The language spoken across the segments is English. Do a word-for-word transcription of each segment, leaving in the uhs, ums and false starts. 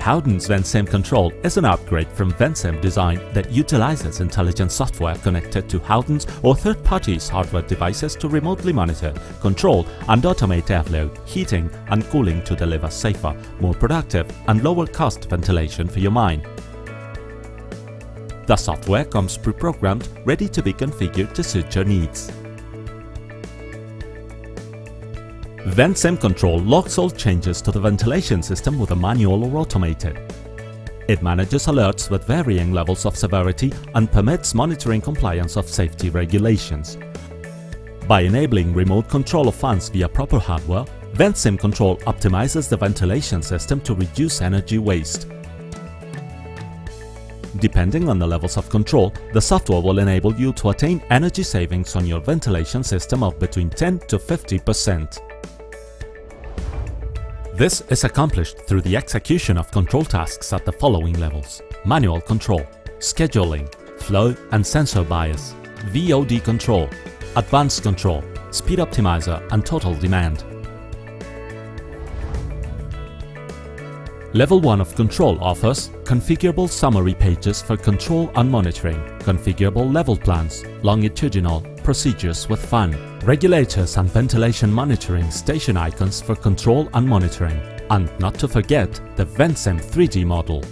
Howden's Ventsim CONTROL is an upgrade from Ventsim DESIGN that utilizes intelligent software connected to Howden's or third-party hardware devices to remotely monitor, control and automate airflow, heating and cooling to deliver safer, more productive and lower-cost ventilation for your mine. The software comes pre-programmed, ready to be configured to suit your needs. Ventsim CONTROL logs all changes to the ventilation system whether manual or automated. It manages alerts with varying levels of severity and permits monitoring compliance of safety regulations. By enabling remote control of fans via proper hardware, Ventsim CONTROL optimizes the ventilation system to reduce energy waste. Depending on the levels of control, the software will enable you to attain energy savings on your ventilation system of between ten to fifty percent. This is accomplished through the execution of control tasks at the following levels: manual control, scheduling, flow and sensor bias, V O D control, advanced control, speed optimizer and total demand. Level one of control offers configurable summary pages for control and monitoring, configurable level plans, longitudinal, procedures with fan, regulators and ventilation monitoring station icons for control and monitoring, and not to forget the Ventsim three D model.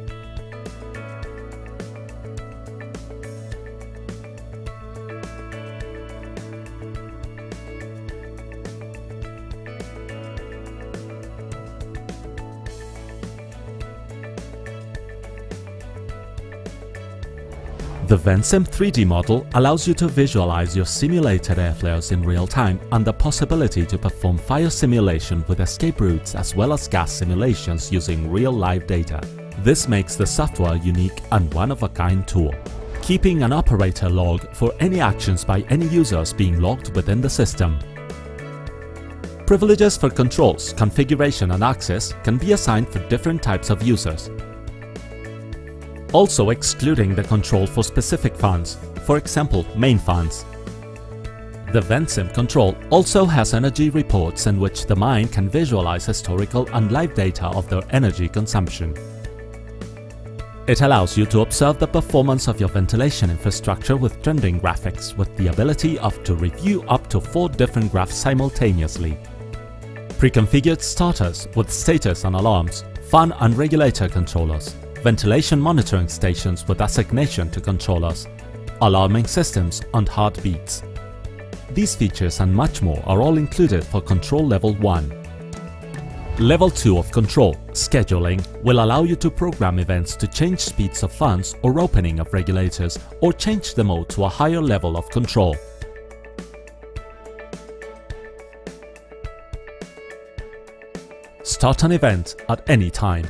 The Ventsim three D model allows you to visualize your simulated airflows in real time and the possibility to perform fire simulation with escape routes as well as gas simulations using real live data. This makes the software unique and one-of-a-kind tool. Keeping an operator log for any actions by any users being logged within the system. Privileges for controls, configuration and access can be assigned for different types of users, also excluding the control for specific fans, for example main fans. The Ventsim CONTROL also has energy reports in which the mine can visualize historical and live data of their energy consumption. It allows you to observe the performance of your ventilation infrastructure with trending graphics with the ability of to review up to four different graphs simultaneously. Pre-configured starters with status and alarms, fan and regulator controllers, ventilation monitoring stations with assignation to controllers, alarming systems and heartbeats. These features and much more are all included for Control Level one. Level two of Control, Scheduling, will allow you to program events to change speeds of fans or opening of regulators or change the mode to a higher level of control. Start an event at any time.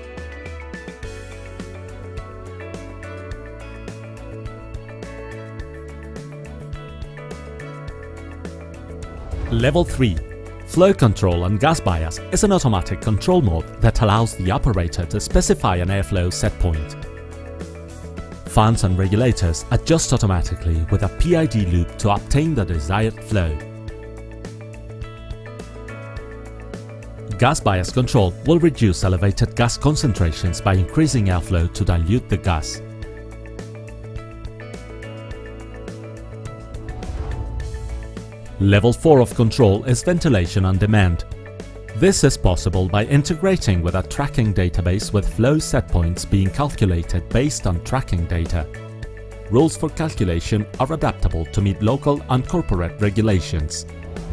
Level three. Flow Control and Gas Bias is an automatic control mode that allows the operator to specify an airflow set point. Fans and regulators adjust automatically with a P I D loop to obtain the desired flow. Gas Bias Control will reduce elevated gas concentrations by increasing airflow to dilute the gas. Level four of control is Ventilation on Demand. This is possible by integrating with a tracking database with flow set points being calculated based on tracking data. Rules for calculation are adaptable to meet local and corporate regulations.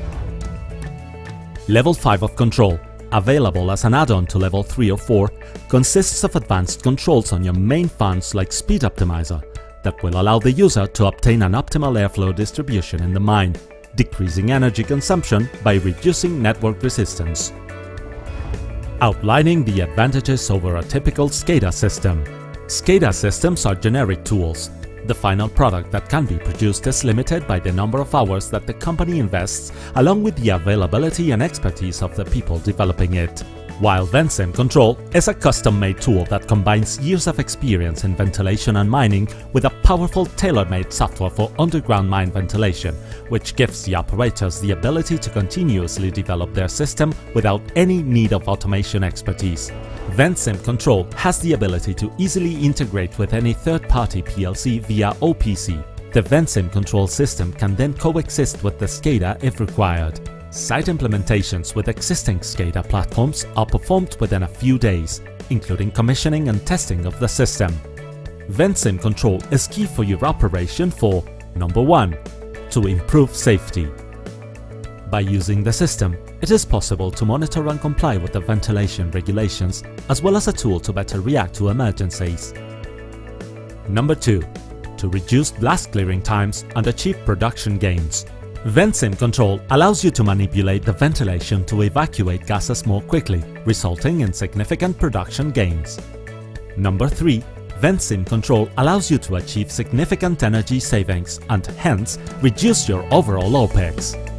Level five of control, available as an add-on to Level three or four, consists of advanced controls on your main fans like Speed Optimizer that will allow the user to obtain an optimal airflow distribution in the mine, decreasing energy consumption by reducing network resistance. Outlining the advantages over a typical SCADA system. SCADA systems are generic tools. The final product that can be produced is limited by the number of hours that the company invests, along with the availability and expertise of the people developing it. While Ventsim CONTROL is a custom-made tool that combines years of experience in ventilation and mining with a powerful tailor-made software for underground mine ventilation, which gives the operators the ability to continuously develop their system without any need of automation expertise. Ventsim Control has the ability to easily integrate with any third-party P L C via O P C. The Ventsim control system can then coexist with the SCADA if required. Site implementations with existing SCADA platforms are performed within a few days, including commissioning and testing of the system. Ventsim Control is key for your operation for number one. To improve safety. By using the system, it is possible to monitor and comply with the ventilation regulations, as well as a tool to better react to emergencies. Number two. To reduce blast clearing times and achieve production gains. Ventsim Control allows you to manipulate the ventilation to evacuate gases more quickly, resulting in significant production gains. Number three. Ventsim Control allows you to achieve significant energy savings and hence reduce your overall OPEX.